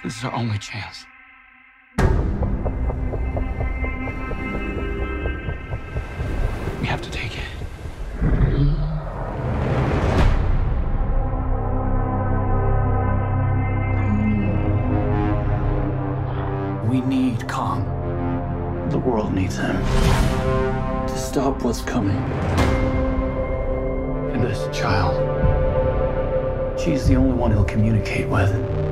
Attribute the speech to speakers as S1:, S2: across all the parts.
S1: This is our only chance. We have to take it. We need Kong. The world needs him to stop what's coming. And this child, she's the only one he'll communicate with.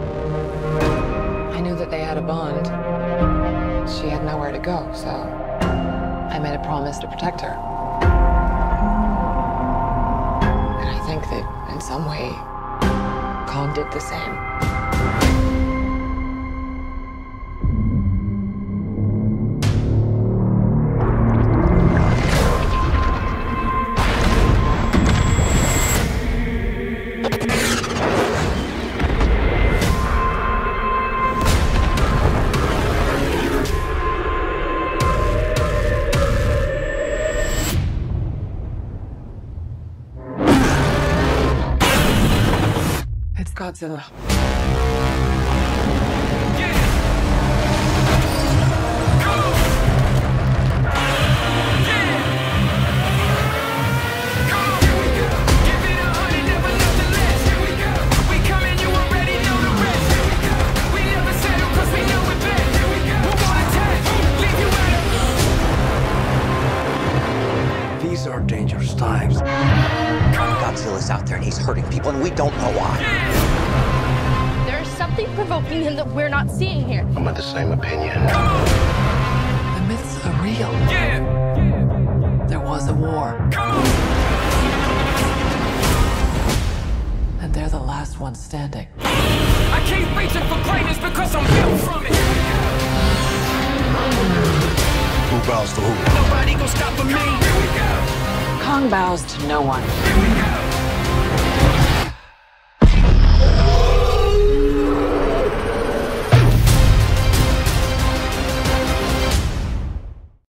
S2: I knew that they had a bond. She had nowhere to go, so I made a promise to protect her. And I think that in some way, Kong did the same. It's Godzilla.
S3: These are dangerous times.
S4: Godzilla's out there and he's hurting people and we don't know why.
S5: There's something provoking him that we're not seeing here.
S3: I'm of the same opinion.
S2: The myths are real. There was a war. And they're the last ones standing.
S6: I keep reaching for greatness because I'm built from it.
S3: Who bows to who?
S6: Nobody gonna stop me.
S2: Kong bows to no one.